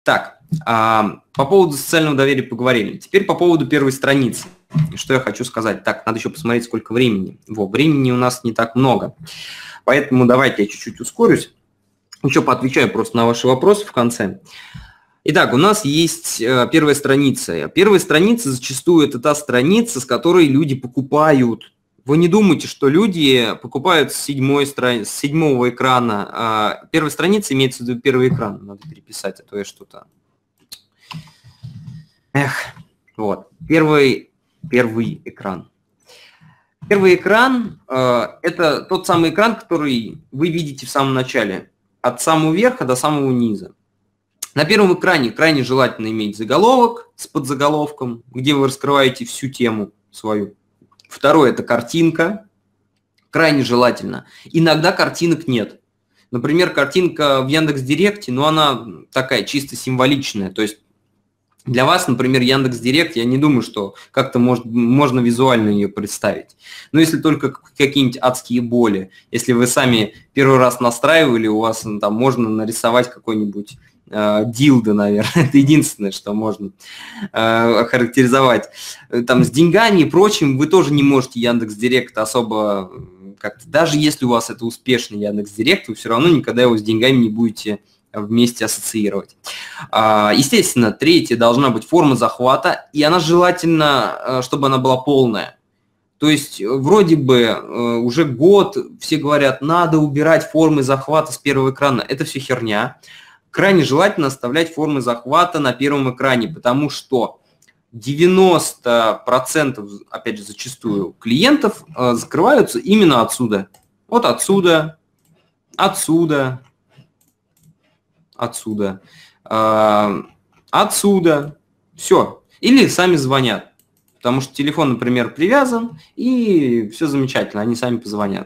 Так, по поводу социального доверия поговорили. Теперь по поводу первой страницы. Что я хочу сказать? Так, надо еще посмотреть, сколько времени. Времени у нас не так много. Поэтому давайте я чуть-чуть ускорюсь. Еще поотвечаю просто на ваши вопросы в конце. Итак, у нас есть первая страница. Первая страница зачастую это та страница, с которой люди покупают. Вы не думайте, что люди покупают с седьмого экрана. Первая страница имеется в виду первый экран. Надо переписать, а то я что-то... Вот. Первый экран. Первый экран – это тот самый экран, который вы видите в самом начале. От самого верха до самого низа. На первом экране крайне желательно иметь заголовок с подзаголовком, где вы раскрываете всю тему свою. Второе – это картинка. Крайне желательно. Иногда картинок нет. Например, картинка в Яндекс.Директе, но она такая чисто символичная. То есть для вас, например, Яндекс.Директ, я не думаю, что как-то можно визуально ее представить. Но если только какие-нибудь адские боли. Если вы сами первый раз настраивали, у вас там можно нарисовать какой-нибудь дилдо, наверное. Это единственное, что можно охарактеризовать. Там с деньгами и прочим вы тоже не можете Яндекс.Директ особо как-то... Даже если у вас это успешный Яндекс.Директ, вы все равно никогда его с деньгами не будете вместе ассоциировать. Естественно, третье должна быть форма захвата, и она желательно, чтобы она была полная. То есть вроде бы уже год все говорят, надо убирать формы захвата с первого экрана. Это все херня. Крайне желательно оставлять формы захвата на первом экране, потому что 90%, опять же, зачастую клиентов закрываются именно отсюда. Вот отсюда, отсюда, отсюда, отсюда, все. Или сами звонят, потому что телефон, например, привязан, и все замечательно, они сами позвонят.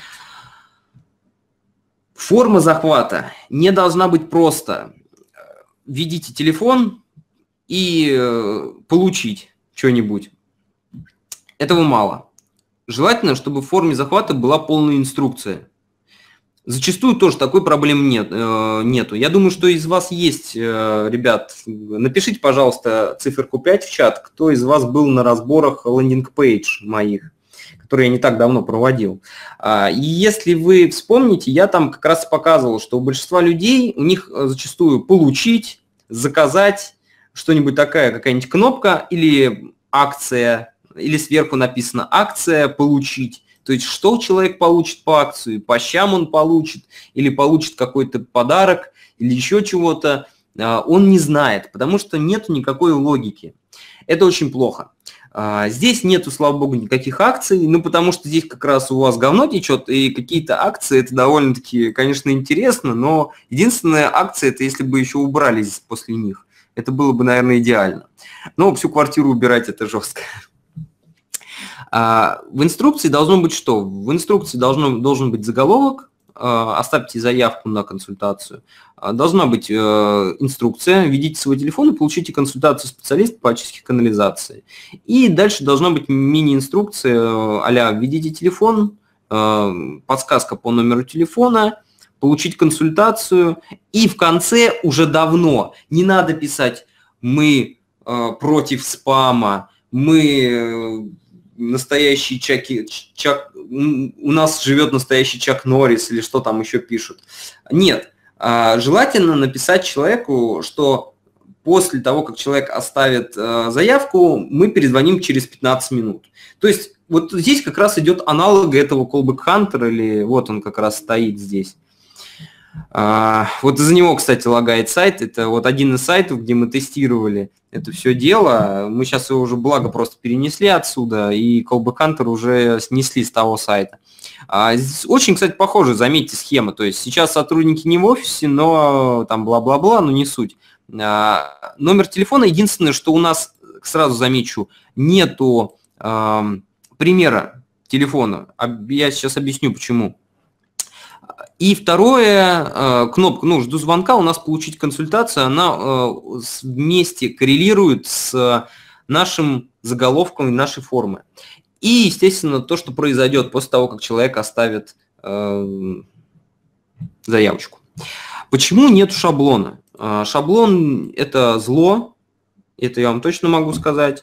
Форма захвата не должна быть просто введите телефон и получить что-нибудь. Этого мало. Желательно, чтобы в форме захвата была полная инструкция. Зачастую тоже такой проблемы нету. Я думаю, что из вас есть, ребят, напишите, пожалуйста, циферку 5 в чат, кто из вас был на разборах лендинг-пейдж моих, которые я не так давно проводил. И если вы вспомните, я там как раз показывал, что у большинства людей, у них зачастую получить, заказать, что-нибудь такая, какая-нибудь кнопка или акция, или сверху написано акция, получить. То есть, что человек получит по акции, по щам он получит, или получит какой-то подарок, или еще чего-то, он не знает, потому что нет никакой логики. Это очень плохо. Здесь нету, слава богу, никаких акций, ну, потому что здесь как раз у вас говно течет, и какие-то акции, это довольно-таки, конечно, интересно, но единственная акция, это если бы еще убрали здесь после них. Это было бы, наверное, идеально. Но всю квартиру убирать это жестко. В инструкции должно быть что? В инструкции должен быть заголовок, оставьте заявку на консультацию. Должна быть инструкция, введите свой телефон и получите консультацию специалиста по очистке канализации. И дальше должна быть мини-инструкция а-ля введите телефон, подсказка по номеру телефона, получить консультацию. И в конце уже давно не надо писать «мы против спама», «мы настоящий у нас живет настоящий Чак Норрис» или что там еще пишут. Нет. Желательно написать человеку, что после того, как человек оставит заявку, мы перезвоним через 15 минут. То есть вот здесь как раз идет аналог этого Callback Hunter, или вот он как раз стоит здесь. Вот из-за него, кстати, лагает сайт. Это вот один из сайтов, где мы тестировали это все дело. Мы сейчас его уже, благо, просто перенесли отсюда, и Callback Hunter уже снесли с того сайта. Очень, кстати, похожа, заметьте, схема. То есть сейчас сотрудники не в офисе, но там бла-бла-бла, но не суть. Номер телефона, единственное, что у нас, сразу замечу, нету примера телефона. Я сейчас объясню, почему. И второе, кнопка «Жду звонка», у нас получить консультацию, она вместе коррелирует с нашим заголовком и нашей формы. И, естественно, то, что произойдет после того, как человек оставит заявочку. Почему нет шаблона? Шаблон – это зло, это я вам точно могу сказать.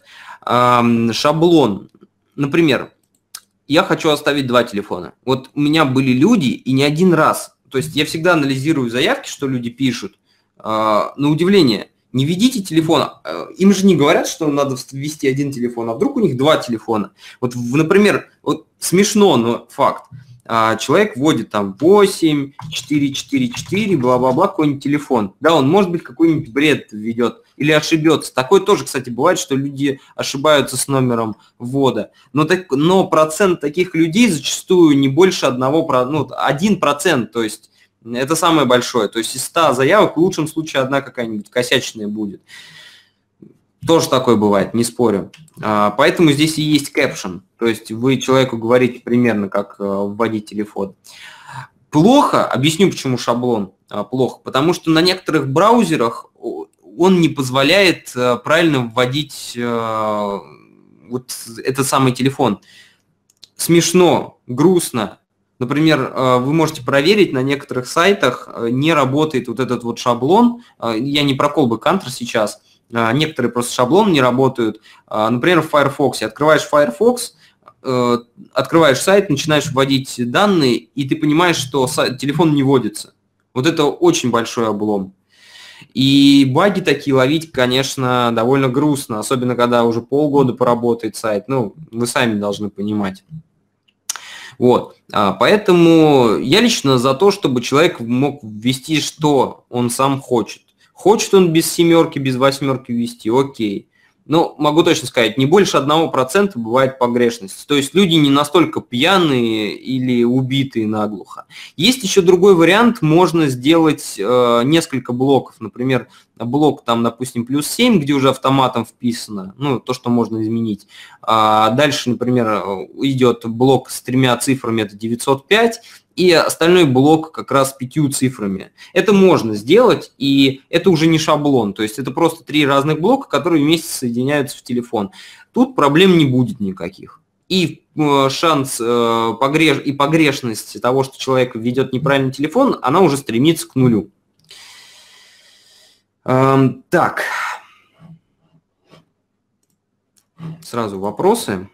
Шаблон, например, я хочу оставить 2 телефона. Вот у меня были люди, и не один раз. То есть я всегда анализирую заявки, что люди пишут. На удивление, не ведите телефон. Им же не говорят, что надо ввести 1 телефон, а вдруг у них 2 телефона. Вот, например, вот смешно, но факт. Человек вводит там 8, 4, 4, 4, бла-бла-бла, какой-нибудь телефон. Да, он, может быть, какой-нибудь бред ведет или ошибется. Такое тоже, кстати, бывает, что люди ошибаются с номером ввода. Но процент таких людей зачастую не больше 1%, то есть это самое большое. То есть из 100 заявок в лучшем случае 1 какая-нибудь косячная будет. Тоже такое бывает, не спорю. Поэтому здесь и есть кэпшн. То есть вы человеку говорите примерно, как вводить телефон. Плохо, объясню, почему шаблон плохо. Потому что на некоторых браузерах он не позволяет правильно вводить вот этот самый телефон. Смешно, грустно. Например, вы можете проверить, на некоторых сайтах не работает вот этот вот шаблон. Я не про Callback Counter сейчас. Некоторые просто шаблоны не работают. Например, в Firefox. Открываешь Firefox, открываешь сайт, начинаешь вводить данные, и ты понимаешь, что телефон не вводится. Вот это очень большой облом. И баги такие ловить, конечно, довольно грустно, особенно когда уже полгода поработает сайт. Ну, вы сами должны понимать. Вот. Поэтому я лично за то, чтобы человек мог ввести, что он сам хочет. Хочет он без 7, без 8 ввести, окей. Но могу точно сказать, не больше 1% бывает погрешность. То есть люди не настолько пьяные или убитые наглухо. Есть еще другой вариант, можно сделать несколько блоков. Например, блок там, допустим, +7, где уже автоматом вписано, ну, то, что можно изменить. Дальше, например, идет блок с 3 цифрами, это 905. И остальной блок как раз с 5 цифрами. Это можно сделать, и это уже не шаблон. То есть это просто 3 разных блока, которые вместе соединяются в телефон. Тут проблем не будет никаких. И шанс и погрешность того, что человек ведет неправильный телефон, она уже стремится к нулю. Так. Сразу вопросы.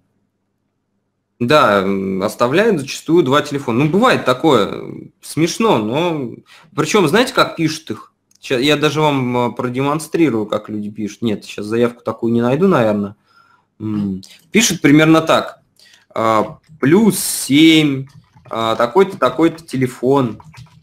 Да, оставляют зачастую 2 телефона. Ну, бывает такое, смешно, но... Причем, знаете, как пишут их? Сейчас я даже вам продемонстрирую, как люди пишут. Нет, сейчас заявку такую не найду, наверное. Пишут примерно так. +7, такой-то, такой-то телефон.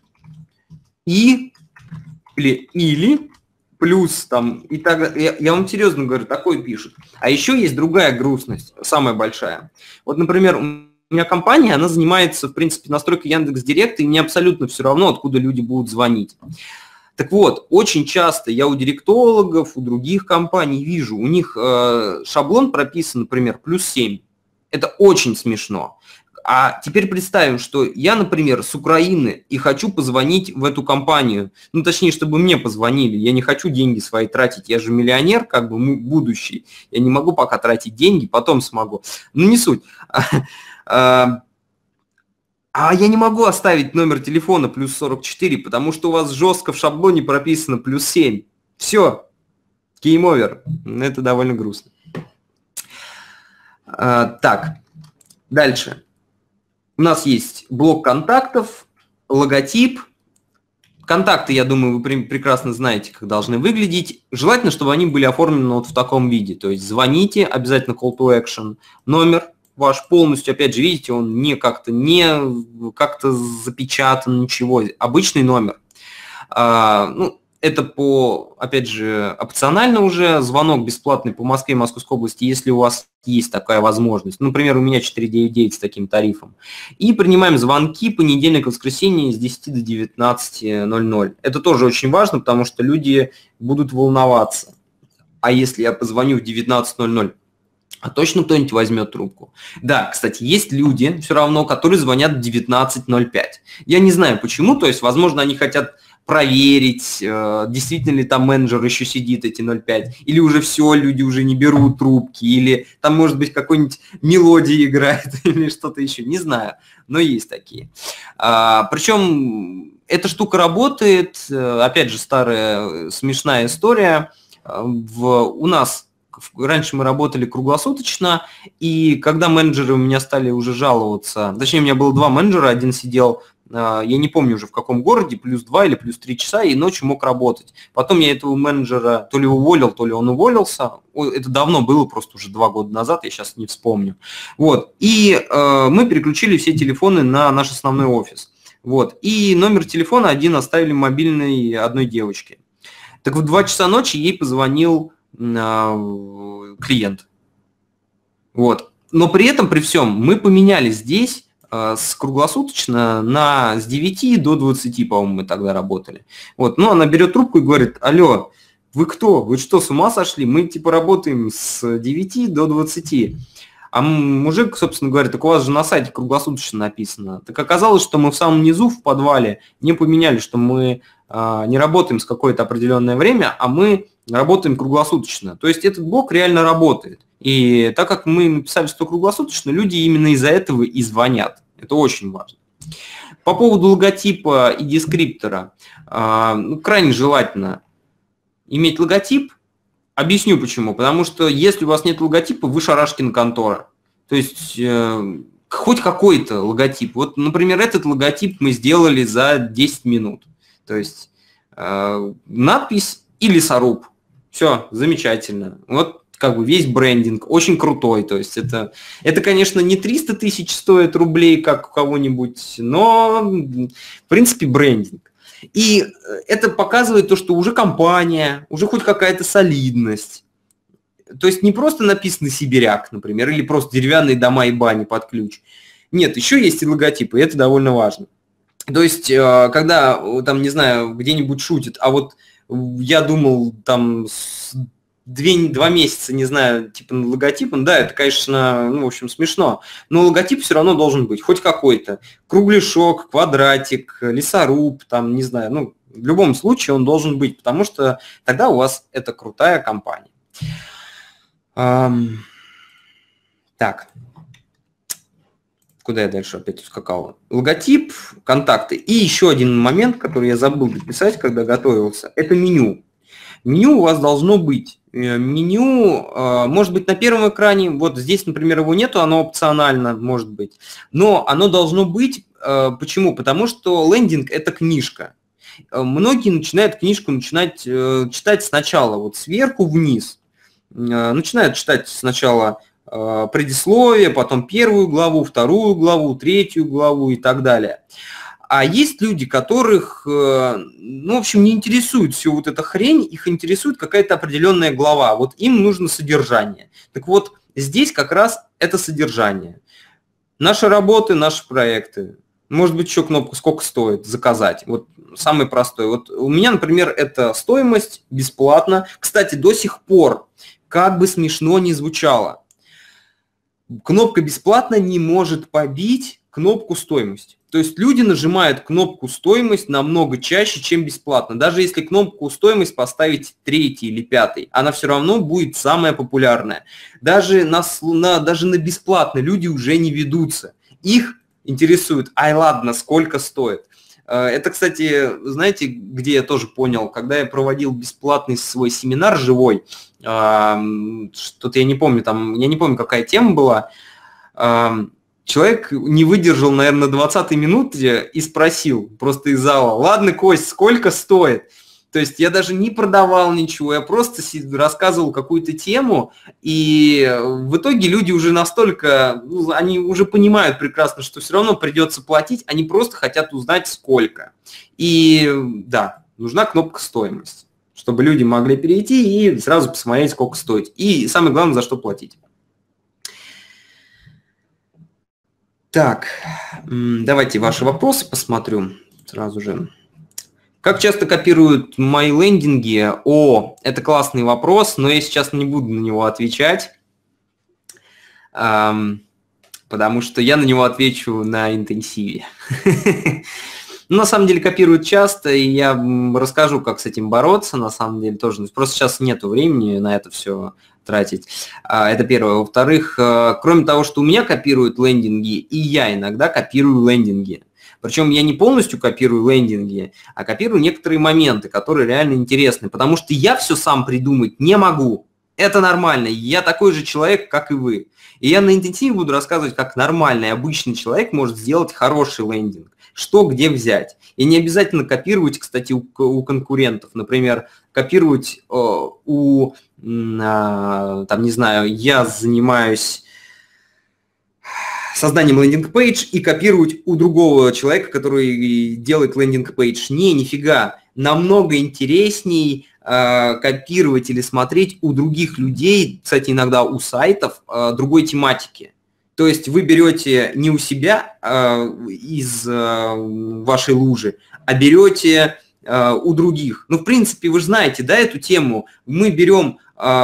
Или плюс там, и так, я вам серьезно говорю, такое пишут. А еще есть другая грустность, самая большая. Вот, например, у меня компания, она занимается, в принципе, настройкой Яндекс.Директа, и мне абсолютно все равно, откуда люди будут звонить. Так вот, очень часто я у директологов, у других компаний вижу, у них шаблон прописан, например, +7. Это очень смешно. А теперь представим, что я, например, с Украины и хочу позвонить в эту компанию. Ну, точнее, чтобы мне позвонили. Я не хочу деньги свои тратить. Я же миллионер, как бы будущий. Я не могу пока тратить деньги, потом смогу. Ну, не суть. А я не могу оставить номер телефона +44, потому что у вас жестко в шаблоне прописано +7. Все. Game over. Это довольно грустно. Так. Дальше. У нас есть блок контактов, логотип. Контакты, я думаю, вы прекрасно знаете, как должны выглядеть. Желательно, чтобы они были оформлены вот в таком виде. То есть звоните, обязательно call to action, номер ваш полностью, опять же, видите, он не как-то запечатан, ничего. Обычный номер. Ну, это опять же, опционально уже, звонок бесплатный по Москве и Московской области, если у вас есть такая возможность. Например, у меня 499 с таким тарифом. И принимаем звонки понедельник, воскресенье с 10 до 19:00. Это тоже очень важно, потому что люди будут волноваться. А если я позвоню в 19:00, а точно кто-нибудь возьмет трубку? Да, кстати, есть люди все равно, которые звонят в 19:05. Я не знаю почему, то есть, возможно, они хотят проверить, действительно ли там менеджер еще сидит эти 0,5, или уже все, люди уже не берут трубки, или там, может быть, какой-нибудь мелодия играет, или что-то еще, не знаю, но есть такие. Причем эта штука работает, опять же, старая смешная история. У нас раньше мы работали круглосуточно, и когда менеджеры у меня стали уже жаловаться, точнее, у меня было 2 менеджера, один сидел, я не помню уже в каком городе, плюс 2 или плюс 3 часа, и ночью мог работать. Потом я этого менеджера то ли уволил, то ли он уволился. Это давно было, просто уже 2 года назад, я сейчас не вспомню. Вот. И мы переключили все телефоны на наш основной офис. Вот. И номер телефона один оставили мобильной одной девочке. Так в 2 часа ночи ей позвонил клиент. Вот. Но при этом, при всем, мы поменяли здесь с круглосуточно с 9 до 20, по-моему, мы тогда работали. Вот. Ну, она берет трубку и говорит: алло, вы кто? Вы что, с ума сошли? Мы типа работаем с 9 до 20. А мужик, собственно говоря, так у вас же на сайте круглосуточно написано. Так оказалось, что мы в самом низу, в подвале, не поменяли, что мы не работаем с какое-то определенное время, а мы работаем круглосуточно. То есть этот блок реально работает. И так как мы написали, что круглосуточно, люди именно из-за этого и звонят. Это очень важно. По поводу логотипа и дескриптора. Крайне желательно иметь логотип. Объясню почему. Потому что если у вас нет логотипа, вы Шарашкина контора. То есть хоть какой-то логотип. Вот, например, этот логотип мы сделали за 10 минут. То есть надпись и лесоруб. Все, замечательно. Вот как бы весь брендинг очень крутой. То есть это, конечно, не 300 тысяч стоит рублей, как у кого-нибудь, но, в принципе, брендинг. И это показывает то, что уже компания, уже хоть какая-то солидность. То есть не просто написано «Сибиряк», например, или просто «Деревянные дома и бани под ключ». Нет, еще есть и логотипы, и это довольно важно. То есть, когда, там, не знаю, где-нибудь шутят, а вот я думал, там, 2 месяца, не знаю, типа логотипом, да, это, конечно, в общем, смешно, но логотип все равно должен быть, хоть какой-то. Кругляшок, квадратик, лесоруб, там, не знаю, в любом случае он должен быть, потому что тогда у вас это крутая компания. Так. Куда я дальше опять ускакал? Логотип, контакты. И еще один момент, который я забыл дописать, когда готовился, это меню. Меню у вас должно быть. Меню может быть на первом экране, вот здесь, например, его нету, оно опционально может быть, но оно должно быть. Почему? Потому что лендинг – это книжка. Многие начинают книжку читать сначала, вот сверху вниз. Начинают читать сначала предисловие, потом 1 главу, 2 главу, 3 главу и так далее. А есть люди, которых, в общем, не интересует всю вот эта хрень, их интересует какая-то определенная глава. Вот им нужно содержание. Так вот, здесь как раз это содержание. Наши работы, наши проекты. Может быть, еще кнопку «Сколько стоит?» заказать. Вот самый простой. Вот у меня, например, это стоимость бесплатно. Кстати, до сих пор, как бы смешно ни звучало, кнопка «Бесплатно» не может побить кнопку «Стоимость». То есть люди нажимают кнопку «Стоимость» намного чаще, чем «Бесплатно». Даже если кнопку «Стоимость» поставить 3-й или 5-й, она все равно будет самая популярная. Даже на «Бесплатно» люди уже не ведутся. Их интересует: ай, ладно, сколько стоит. Это, кстати, знаете, где я тоже понял, когда я проводил бесплатный свой семинар живой, что-то я не помню, какая тема была, человек не выдержал, наверное, на 20-й минуте и спросил просто из зала: ладно, Кость, сколько стоит? То есть я даже не продавал ничего, я просто рассказывал какую-то тему, и в итоге люди уже настолько, они уже понимают прекрасно, что все равно придется платить, они просто хотят узнать сколько. И да, нужна кнопка «Стоимость», чтобы люди могли перейти и сразу посмотреть, сколько стоит. И самое главное, за что платить. Так, давайте ваши вопросы посмотрю сразу же. Как часто копируют мои лендинги? Это классный вопрос, но я сейчас не буду на него отвечать, потому что я на него отвечу на интенсиве. На самом деле копируют часто, и я расскажу, как с этим бороться, на самом деле тоже. Просто сейчас нету времени на это все тратить. Это первое. Во-вторых, кроме того, что у меня копируют лендинги, и я иногда копирую лендинги. Причем я не полностью копирую лендинги, а копирую некоторые моменты, которые реально интересны, потому что я все сам придумать не могу. Это нормально, я такой же человек, как и вы. И я на интенсиве буду рассказывать, как нормальный, обычный человек может сделать хороший лендинг, что где взять. И не обязательно копировать, кстати, у конкурентов. Например, копировать там, не знаю, я занимаюсь созданием лендинг-пейдж и копировать у другого человека, который делает лендинг-пейдж. Нифига. Намного интересней копировать или смотреть у других людей, кстати, иногда у сайтов, другой тематики. То есть вы берете не у себя из вашей лужи, а берете у других. Ну, в принципе, вы же знаете, да, эту тему. Мы берем,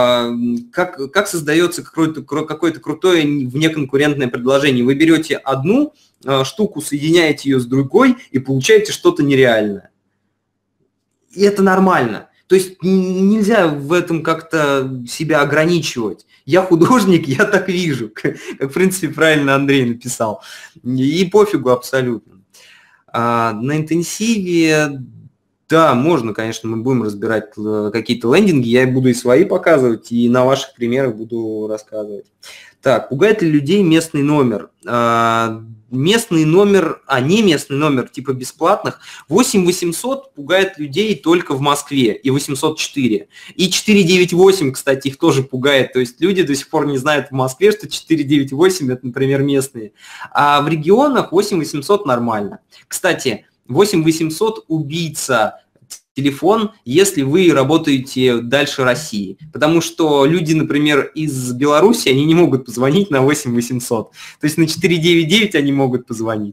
как создается какое-то крутое внеконкурентное предложение. Вы берете одну штуку, соединяете ее с другой и получаете что-то нереальное. И это нормально. То есть нельзя в этом как-то себя ограничивать. Я художник, я так вижу, как в принципе правильно Андрей написал. И пофигу абсолютно. На интенсиве, да, можно, конечно, мы будем разбирать какие-то лендинги, я буду и свои показывать, и на ваших примерах буду рассказывать. Так, пугает ли людей местный номер? Местный номер, не местный номер, типа бесплатных, 8800 пугает людей только в Москве, и 804. И 498, кстати, их тоже пугает. То есть люди до сих пор не знают в Москве, что 498 это, например, местные. А в регионах 8800 нормально. Кстати, 8800 убийца телефон, если вы работаете дальше России. Потому что люди, например, из Беларуси, они не могут позвонить на 8800. То есть на 499 они могут позвонить.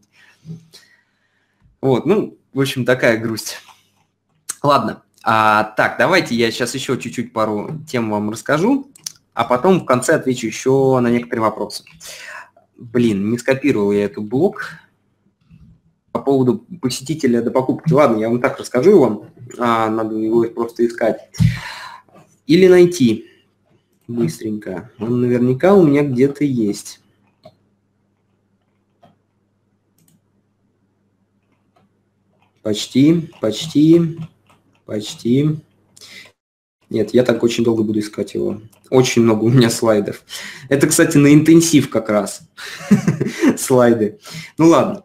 Вот, ну, в общем, такая грусть. Ладно. Так, давайте я сейчас еще чуть-чуть пару тем вам расскажу, а потом в конце отвечу еще на некоторые вопросы. Блин, не скопировал я этот блок. По поводу посетителя до покупки. Ладно, я вам так расскажу вам. Надо его просто искать. Или найти быстренько. Он наверняка у меня где-то есть. Почти. Нет, я так очень долго буду искать его. Очень много у меня слайдов. Это, кстати, на интенсив как раз. Слайды. Ну ладно.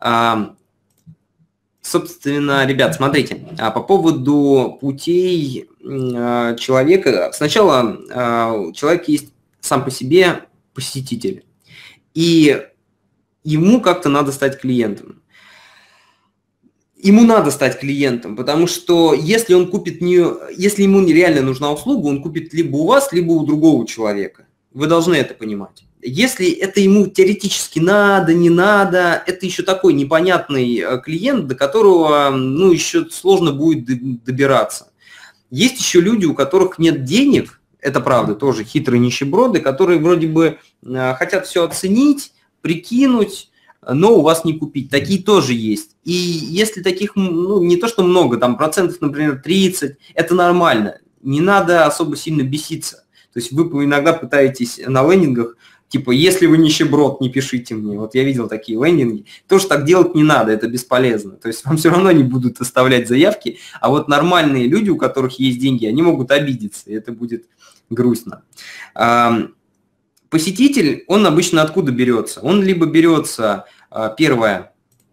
Собственно, ребят, смотрите, по поводу путей человека. Сначала человек есть сам по себе посетитель, и ему как-то надо стать клиентом. Ему надо стать клиентом, потому что если он купит если ему реально нужна услуга, он купит либо у вас, либо у другого человека. Вы должны это понимать. Если это ему теоретически надо, не надо, это еще такой непонятный клиент, до которого, ну, еще сложно будет добираться. Есть еще люди, у которых нет денег, это правда, тоже хитрые нищеброды, которые вроде бы хотят все оценить, прикинуть, но у вас не купить. Такие тоже есть. И если таких, ну, не то что много, там процентов, например, 30, это нормально. Не надо особо сильно беситься. То есть вы иногда пытаетесь на лендингах, типа, если вы нищеброд, не пишите мне. Вот я видел такие лендинги. Тоже так делать не надо, это бесполезно. То есть вам все равно не будут оставлять заявки, а вот нормальные люди, у которых есть деньги, они могут обидеться, и это будет грустно. Посетитель, он обычно откуда берется? Он либо берется, первое,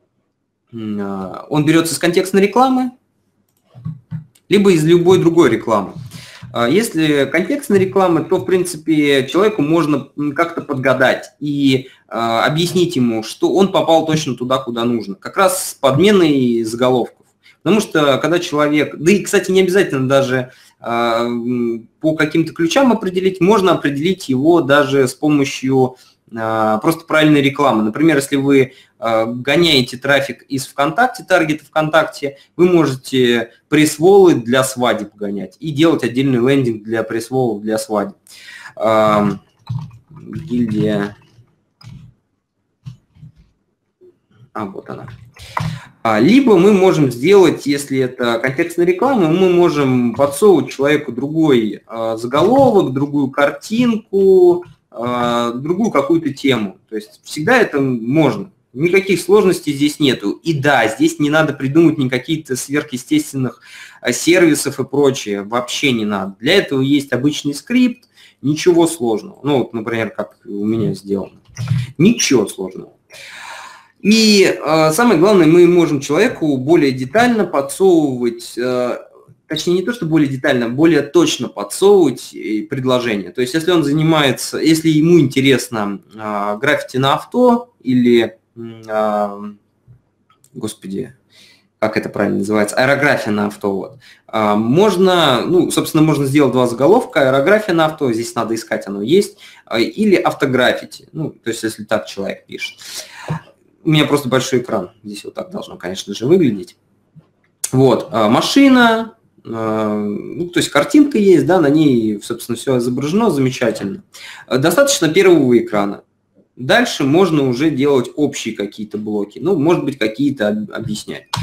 он берется из контекстной рекламы, либо из любой другой рекламы. Если контекстная реклама, то, в принципе, человеку можно как-то подгадать и объяснить ему, что он попал точно туда, куда нужно. Как раз с подменой заголовков. Потому что, когда человек... Да и, кстати, не обязательно даже по каким-то ключам определить, можно определить его даже с помощью просто правильной рекламы. Например, если вы гоняете трафик из ВКонтакте, таргета ВКонтакте, вы можете пресс-волы для свадеб гонять и делать отдельный лендинг для пресс-волов для свадеб. Гильдия. Вот она. Либо мы можем сделать, если это контекстная реклама, мы можем подсовывать человеку другой заголовок, другую картинку, другую какую-то тему. То есть всегда это можно. Никаких сложностей здесь нету. И да, здесь не надо придумать никаких-то сверхъестественных сервисов и прочее. Вообще не надо. Для этого есть обычный скрипт, ничего сложного. Ну, вот, например, как у меня сделано. Ничего сложного. И самое главное, мы можем человеку более детально подсовывать, точнее не то, что более детально, более точно подсовывать предложение. То есть если он занимается, если ему интересно граффити на авто или, господи, как это правильно называется, аэрография на авто, вот, можно, ну, собственно, можно сделать два заголовка: аэрография на авто, здесь надо искать, оно есть, или автограффити, ну, то есть если так человек пишет. У меня просто большой экран, здесь вот так должно, конечно же, выглядеть. Вот, машина, ну, то есть картинка есть, да, на ней, собственно, все изображено замечательно. Достаточно первого экрана. Дальше можно уже делать общие какие-то блоки, ну, может быть, какие-то объяснять.